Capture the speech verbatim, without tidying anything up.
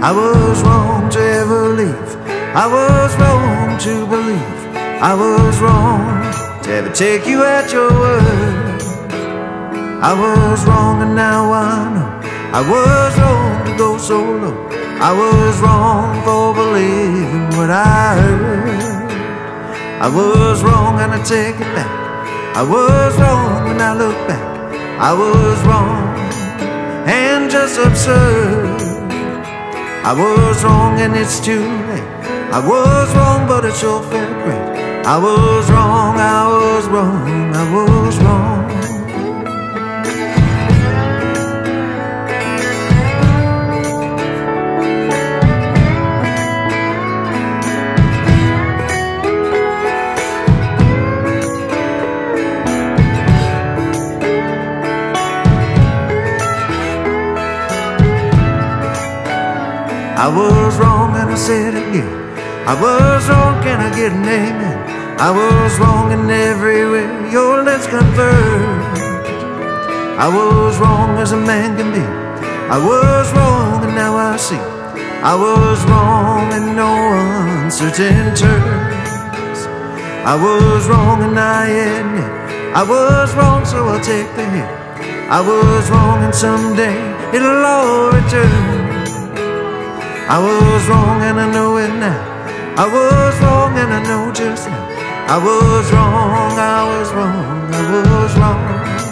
I was wrong to ever leave. I was wrong to believe. I was wrong to ever take you at your word. I was wrong and now I know I was wrong to go so low. I was wrong for believing what I heard. I was wrong and I take it back. I was wrong and I look back. I was wrong and just absurd. I was wrong and it's too late. I was wrong but it sure felt great. I was wrong, I was wrong, I was wrong. I was wrong and I said it again. I was wrong, can I get an amen? I was wrong in every way your lips converged. I was wrong as a man can be. I was wrong and now I see. I was wrong in no uncertain terms. I was wrong and I admit I was wrong, so I'll take the hit. I was wrong and someday it'll all return. I was wrong and I know it now. I was wrong and I know just now. I was wrong, I was wrong, I was wrong.